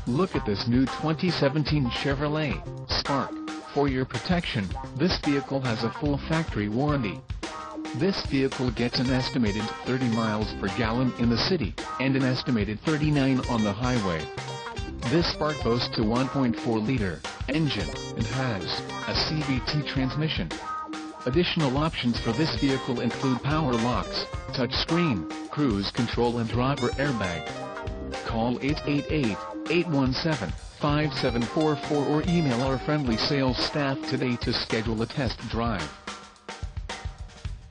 Look at this new 2017 Chevrolet Spark. For your protection, this vehicle has a full factory warranty. This vehicle gets an estimated 30 miles per gallon in the city, and an estimated 39 on the highway. This Spark boasts a 1.4-liter engine, and has a CVT transmission. Additional options for this vehicle include power locks, touchscreen, cruise control and driver airbag. Call 888-817-5744 or email our friendly sales staff today to schedule a test drive.